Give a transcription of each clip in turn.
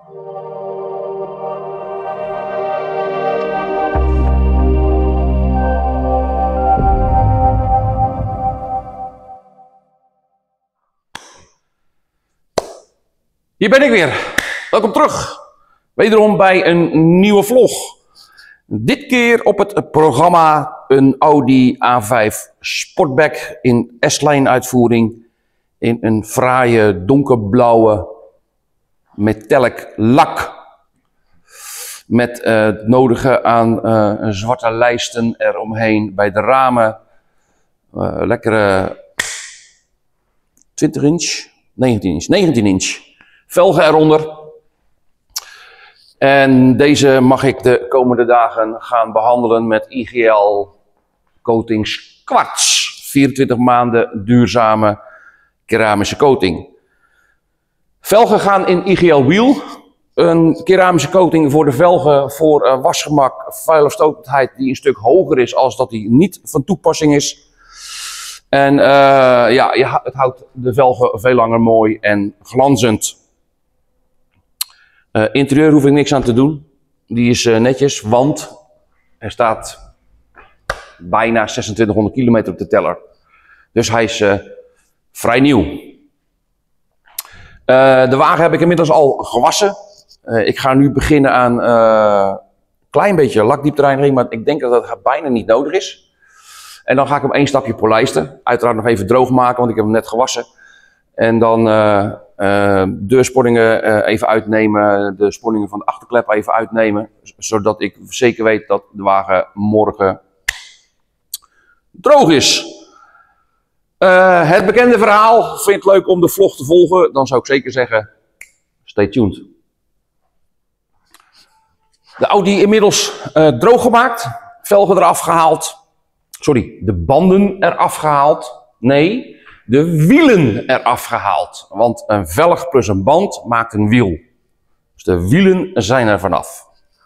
Hier ben ik weer. Welkom terug. Wederom bij een nieuwe vlog. Dit keer op het programma een Audi A5 Sportback in S-Line uitvoering. In een fraaie donkerblauwe metallic lak. Met het nodige aan zwarte lijsten eromheen bij de ramen. Lekkere 20 inch, 19 inch. Velgen eronder. En deze mag ik de komende dagen gaan behandelen met IGL Coatings Quartz. 24 maanden duurzame keramische coating. Velgen gaan in IGL Wheel. Een keramische coating voor de velgen voor wasgemak, vuilafstotendheid die een stuk hoger is als dat die niet van toepassing is. En ja, het houdt de velgen veel langer mooi en glanzend. Interieur hoef ik niks aan te doen. Die is netjes, want er staat bijna 2600 kilometer op de teller. Dus hij is vrij nieuw. De wagen heb ik inmiddels al gewassen. Ik ga nu beginnen aan een klein beetje lakdiepterreiniging, maar ik denk dat dat bijna niet nodig is. En dan ga ik hem één stapje polijsten. Uiteraard nog even droog maken, want ik heb hem net gewassen. En dan deursporingen even uitnemen, de sporingen van de achterklep even uitnemen. Zodat ik zeker weet dat de wagen morgen droog is. Het bekende verhaal, vind je het leuk om de vlog te volgen? Dan zou ik zeker zeggen, stay tuned. De Audi inmiddels droog gemaakt, velgen eraf gehaald. Sorry, de banden eraf gehaald. Nee, de wielen eraf gehaald. Want een velg plus een band maakt een wiel. Dus de wielen zijn er vanaf.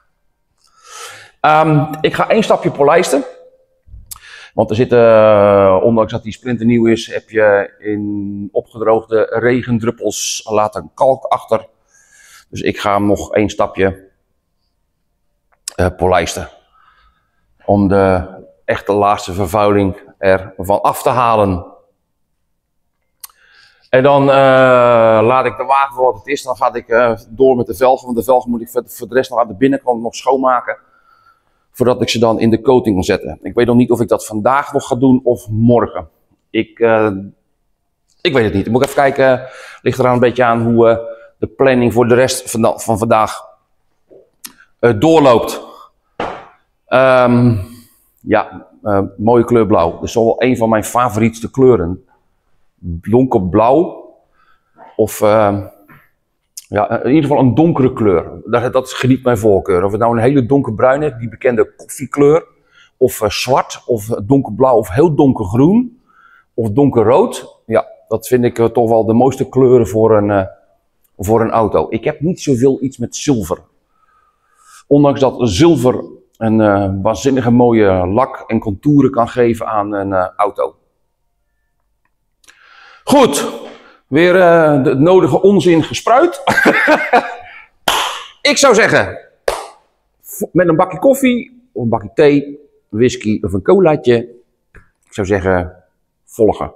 Ik ga één stapje polijsten. Want er zitten, ondanks dat die splinternieuw is, heb je in opgedroogde regendruppels laten kalk achter. Dus ik ga hem nog één stapje polijsten. Om de echte laatste vervuiling ervan af te halen. En dan laat ik de wagen voor wat het is. Dan ga ik door met de velgen. Want de velgen moet ik voor de rest nog aan de binnenkant nog schoonmaken. Voordat ik ze dan in de coating kan zetten. Ik weet nog niet of ik dat vandaag nog ga doen of morgen. Ik weet het niet. Ik moet even kijken. Ligt eraan een beetje aan hoe de planning voor de rest van vandaag doorloopt. Ja, mooie kleur blauw. Dat is wel een van mijn favorietste kleuren. Donkerblauw. Of ja, in ieder geval een donkere kleur. Dat geniet mijn voorkeur. Of het nou een hele donkerbruin is, die bekende koffiekleur. Of zwart, of donkerblauw, of heel donkergroen. Of donkerrood. Ja, dat vind ik toch wel de mooiste kleuren voor een auto. Ik heb niet zoveel iets met zilver. Ondanks dat zilver een waanzinnige mooie lak en contouren kan geven aan een auto. Goed, weer de nodige onzin gespruit. Ik zou zeggen, met een bakje koffie, of een bakje thee, whisky of een colaatje. Ik zou zeggen, volgen.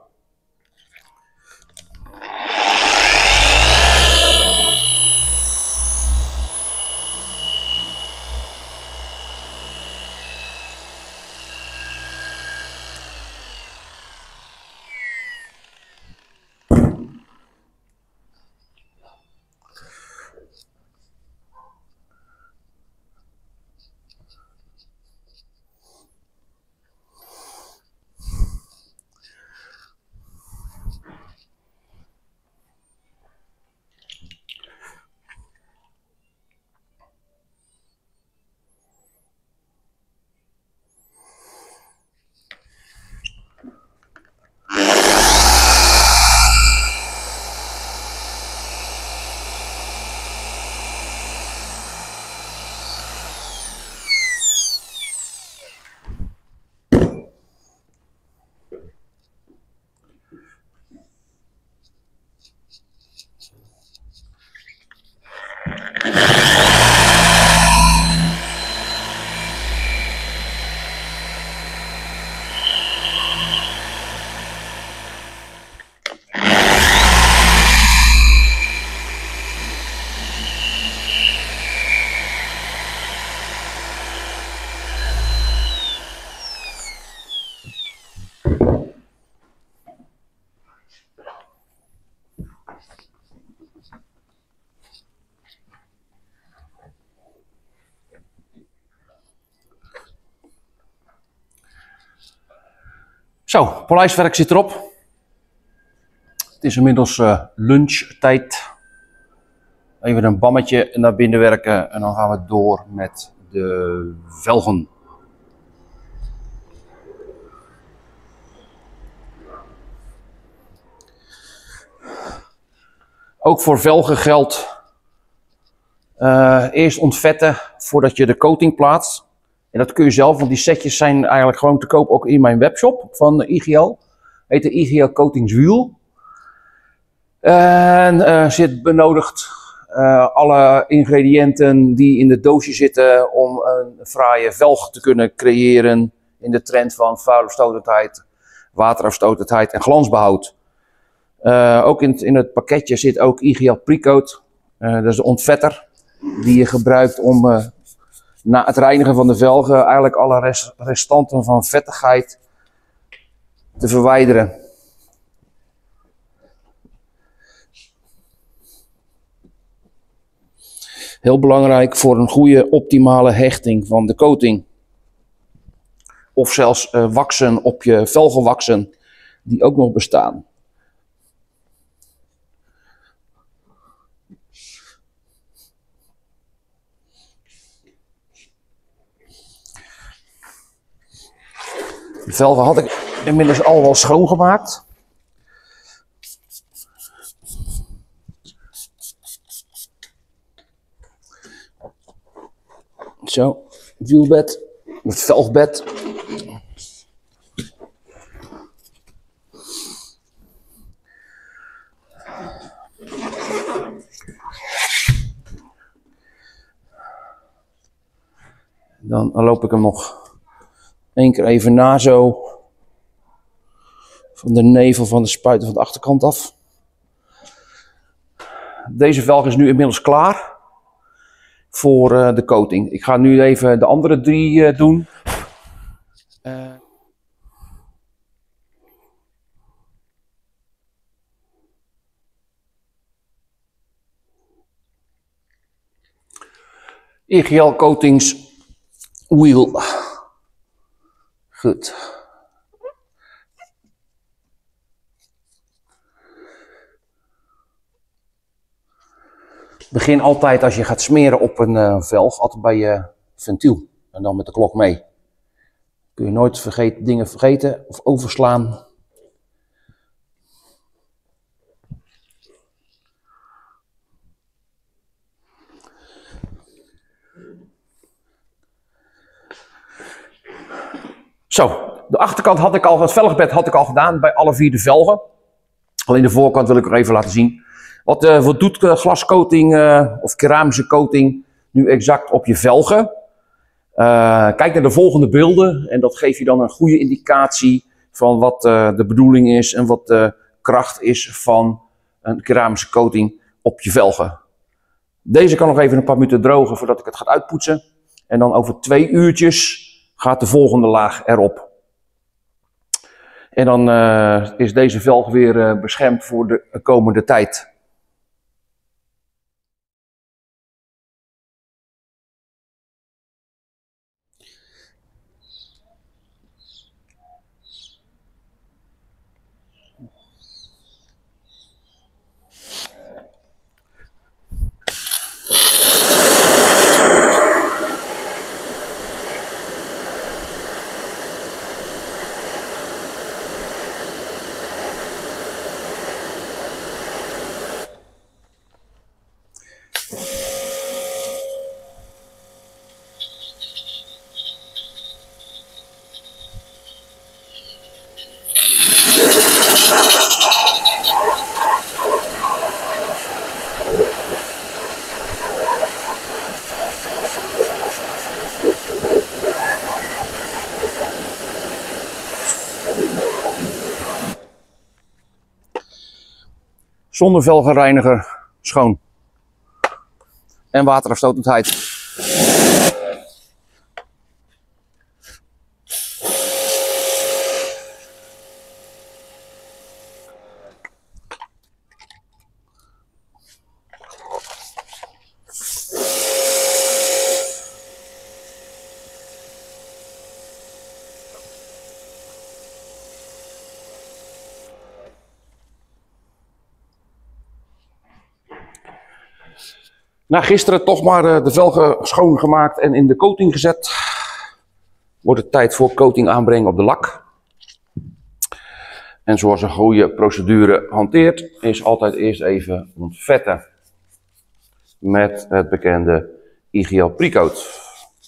Zo, polijswerk zit erop. Het is inmiddels lunchtijd. Even een bammetje naar binnen werken en dan gaan we door met de velgen. Ook voor velgen geldt eerst ontvetten voordat je de coating plaatst. En dat kun je zelf, want die setjes zijn eigenlijk gewoon te koop ook in mijn webshop van IGL. Heet de IGL Coatingswiel. En zit benodigd alle ingrediënten die in het doosje zitten om een fraaie velg te kunnen creëren in de trend van vuilafstotendheid, waterafstotendheid en glansbehoud. Ook in het pakketje zit ook IGL Precoat. Dat is de ontvetter die je gebruikt om na het reinigen van de velgen eigenlijk alle restanten van vettigheid te verwijderen. Heel belangrijk voor een goede optimale hechting van de coating. Of zelfs waksen op je velgenwaksen die ook nog bestaan. De velgen had ik inmiddels al wel schoongemaakt. Zo, wielbed, het velgbed. Dan loop ik hem nog één keer even na zo van de nevel van de spuiter van de achterkant af. Deze velg is nu inmiddels klaar voor de coating. Ik ga nu even de andere drie doen. IGL Coatings Wheel. Goed. Begin altijd als je gaat smeren op een velg, altijd bij je ventiel. En dan met de klok mee. Kun je nooit dingen vergeten of overslaan. Zo, de achterkant had ik al, het velgbed had ik al gedaan bij alle 4 de velgen. Alleen de voorkant wil ik nog even laten zien. Wat doet glascoating of keramische coating nu exact op je velgen? Kijk naar de volgende beelden en dat geeft je dan een goede indicatie van wat de bedoeling is en wat de kracht is van een keramische coating op je velgen. Deze kan nog even een paar minuten drogen voordat ik het ga uitpoetsen. En dan over 2 uurtjes gaat de volgende laag erop. En dan is deze velg weer beschermd voor de komende tijd. zonder velgenreiniger schoon. En waterafstotendheid. Na gisteren toch maar de velgen schoongemaakt en in de coating gezet. Wordt het tijd voor coating aanbrengen op de lak. En zoals een goede procedure hanteert, is altijd eerst even ontvetten. Met het bekende IGL Precoat.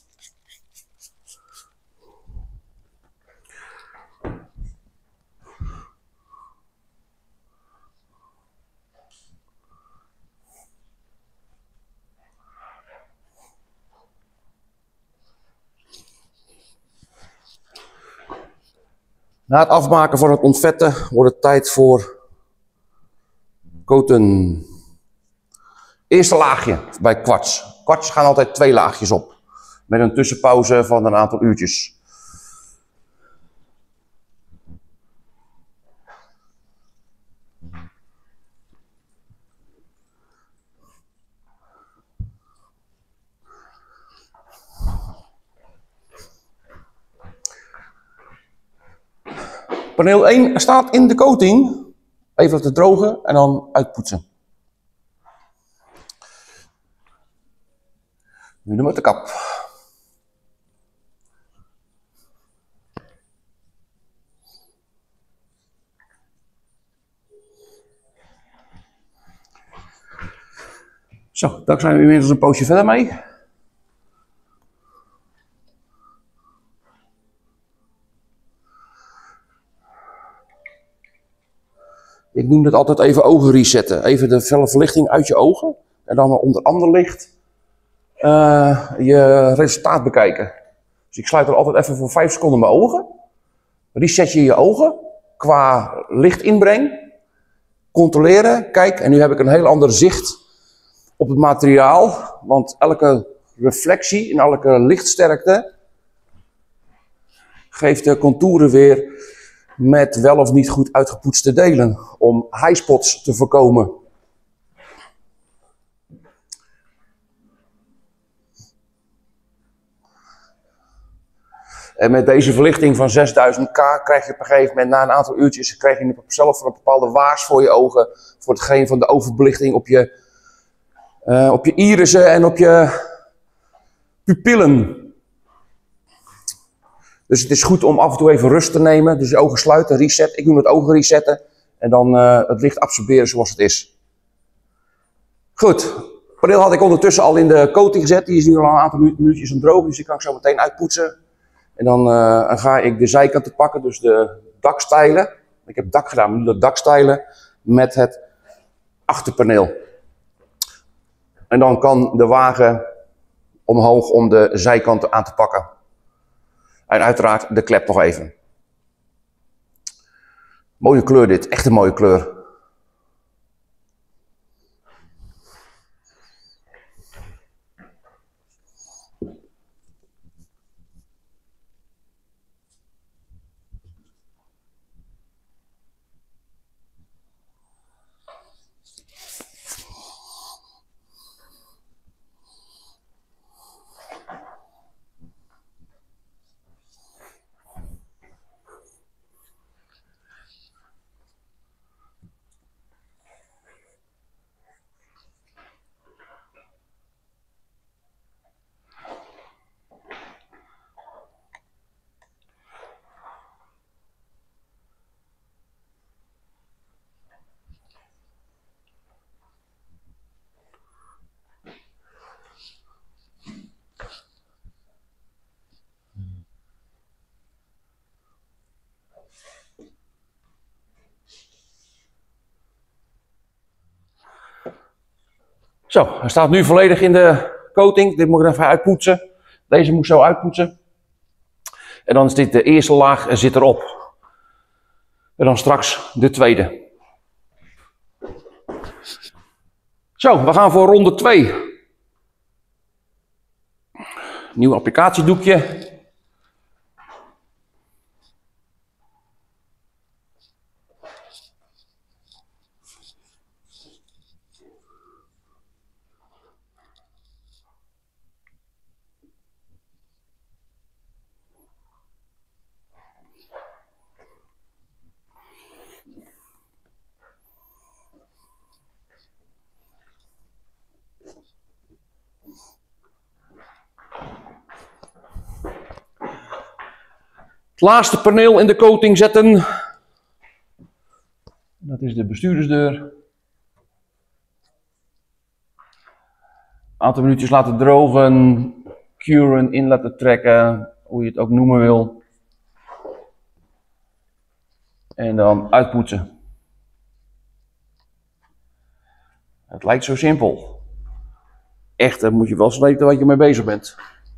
Na het afmaken van het ontvetten wordt het tijd voor coaten. Eerste laagje bij kwarts. Kwarts gaan altijd 2 laagjes op. Met een tussenpauze van een aantal uurtjes. Paneel 1 staat in de coating. Even laten drogen en dan uitpoetsen. Nu de motorkap. Zo, daar zijn we inmiddels een poosje verder mee. Ik noem het altijd even ogen resetten. Even de felle verlichting uit je ogen. En dan onder ander licht je resultaat bekijken. Dus ik sluit er altijd even voor 5 seconden mijn ogen. Reset je ogen qua lichtinbreng. Controleren. Kijk, en nu heb ik een heel ander zicht op het materiaal. Want elke reflectie en elke lichtsterkte geeft de contouren weer met wel of niet goed uitgepoetste delen, om highspots te voorkomen. En met deze verlichting van 6000K krijg je op een gegeven moment, na een aantal uurtjes, krijg je zelf een bepaalde waas voor je ogen, voor hetgeen van de overbelichting op je irissen en op je pupillen. Dus het is goed om af en toe even rust te nemen. Dus je ogen sluiten, reset. Ik doe het ogen resetten. En dan het licht absorberen zoals het is. Goed. Het paneel had ik ondertussen al in de coating gezet. Die is nu al een aantal minuutjes aan het drogen. Dus die kan ik zo meteen uitpoetsen. En dan ga ik de zijkanten pakken. Dus de dakstijlen. Ik heb dak gedaan, maar nu de dakstijlen met het achterpaneel. En dan kan de wagen omhoog om de zijkanten aan te pakken. En uiteraard de klep nog even. Mooie kleur dit, echt een mooie kleur. Zo, hij staat nu volledig in de coating. Dit moet ik even uitpoetsen. Deze moet ik zo uitpoetsen. En dan is dit de eerste laag en zit erop. En dan straks de tweede. Zo, we gaan voor ronde 2. Nieuw applicatiedoekje. Het laatste paneel in de coating zetten. Dat is de bestuurdersdeur. Een aantal minuutjes laten drogen. Curen, in laten trekken. Hoe je het ook noemen wil. En dan uitpoetsen. Het lijkt zo simpel. Echter moet je wel eens weten waar je mee bezig bent.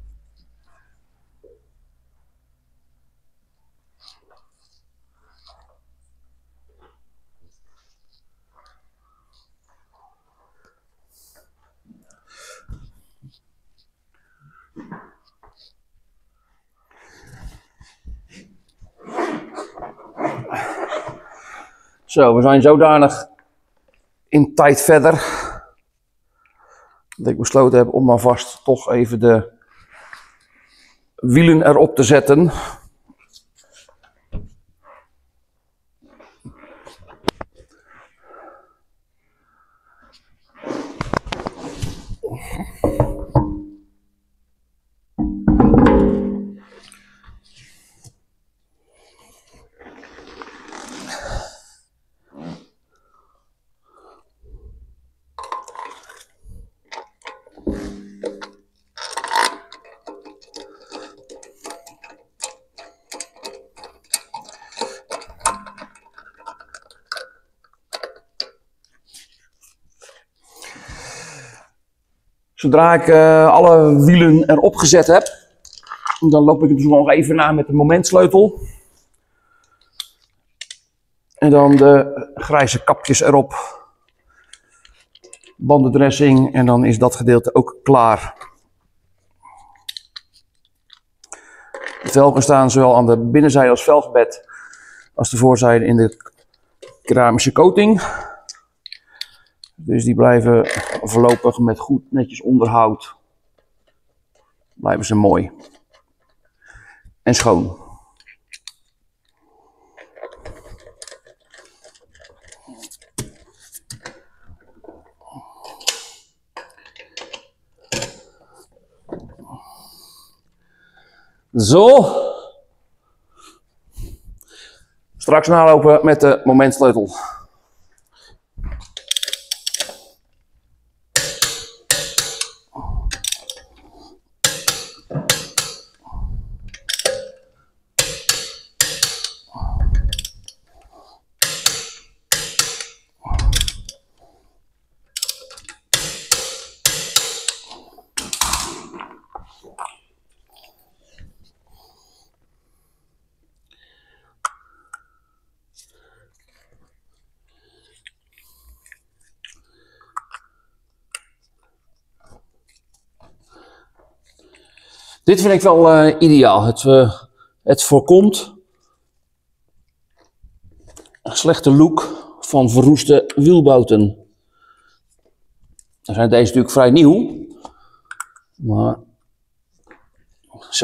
Zo, we zijn zodanig in tijd verder dat ik besloten heb om maar vast toch even de wielen erop te zetten. Zodra ik alle wielen erop gezet heb, dan loop ik het dus nog even na met de momentsleutel. En dan de grijze kapjes erop. Bandendressing en dan is dat gedeelte ook klaar. De velgen staan zowel aan de binnenzijde als velgbed als de voorzijde in de keramische coating. Dus die blijven voorlopig met goed netjes onderhoud. Blijven ze mooi. En schoon. Zo. Straks nalopen met de momentsleutel. Dit vind ik wel ideaal. Het voorkomt een slechte look van verroeste wielbouten. Dan zijn deze natuurlijk vrij nieuw. Maar zo.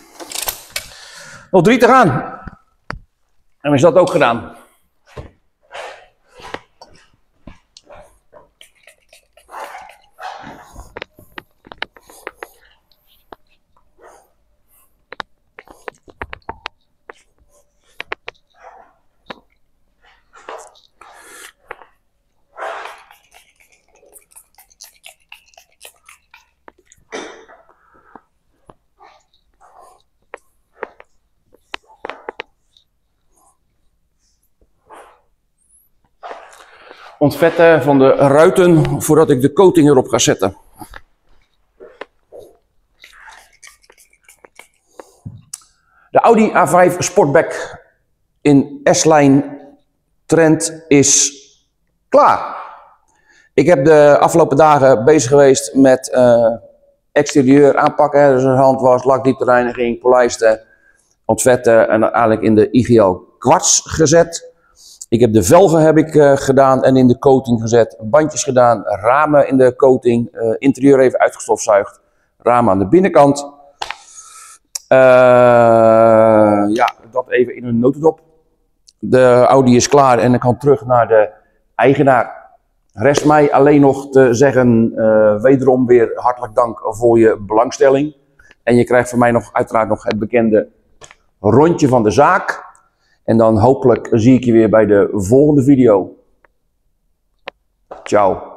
Nog 3 te gaan. En dan is dat ook gedaan. Ontvetten van de ruiten voordat ik de coating erop ga zetten. De Audi A5 Sportback in S-lijn Trend is klaar. Ik heb de afgelopen dagen bezig geweest met exterieur aanpakken. Dus handwas, lakdieptereiniging, polijsten, ontvetten en eigenlijk in de IGL kwarts gezet. Ik heb de velgen gedaan en in de coating gezet. Bandjes gedaan, ramen in de coating, interieur even uitgestofzuigd. Ramen aan de binnenkant. Ja, dat even in een notendop. De Audi is klaar en ik kan terug naar de eigenaar. Rest mij alleen nog te zeggen, wederom weer hartelijk dank voor je belangstelling. En je krijgt van mij nog uiteraard nog het bekende rondje van de zaak. En dan hopelijk zie ik je weer bij de volgende video. Ciao.